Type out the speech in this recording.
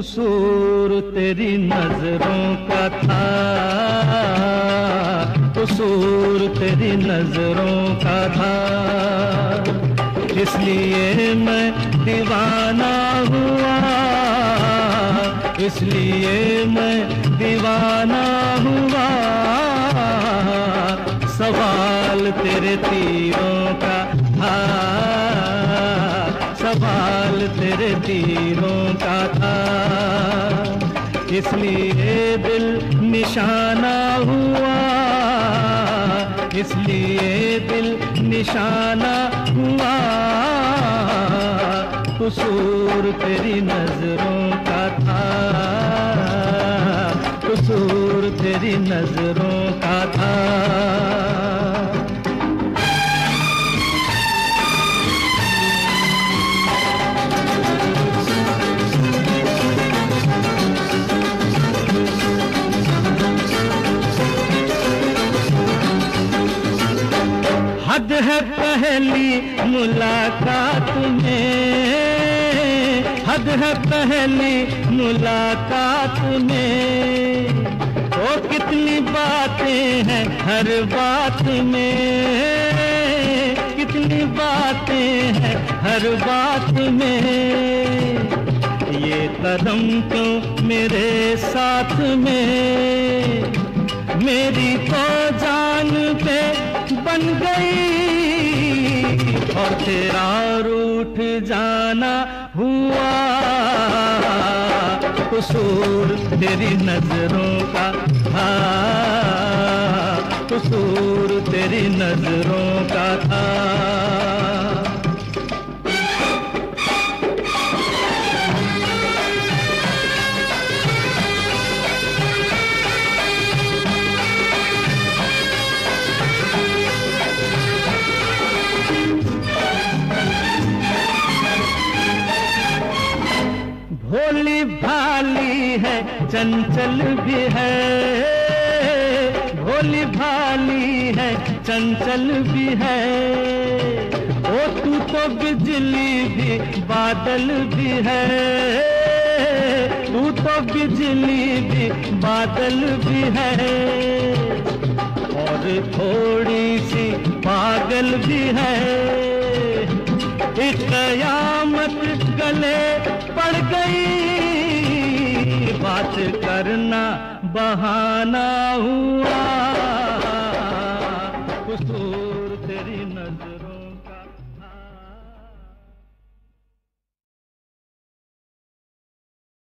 कसूर तेरी नजरों का था, कसूर तेरी नजरों का था, इसलिए मैं दीवाना हुआ, इसलिए मैं दीवाना हुआ। सवाल तेरे तीरों का था, सवाल तेरे तीरों का था, इसलिए दिल निशाना हुआ, इसलिए दिल निशाना हुआ। कसूर तेरी नजरों का था, कसूर तेरी नजरों का था। हद है पहली मुलाकात में, हद है पहली मुलाकात में, ओ कितनी बातें हैं हर बात में, कितनी बातें हैं हर बात में। ये कदम क्यों मेरे साथ में, मेरी तो जान पे बन गई, और तेरा रूठ जाना हुआ। कसूर तेरी नजरों का था, कसूर तेरी नजरों का था। भोली भाली है चंचल भी है, भोली भाली है चंचल भी है, ओ तू तो बिजली भी बादल भी है, तू तो बिजली भी बादल भी है, और थोड़ी सी पागल भी है। एक कयामत गले पड़ गई, बात करना बहाना हुआ।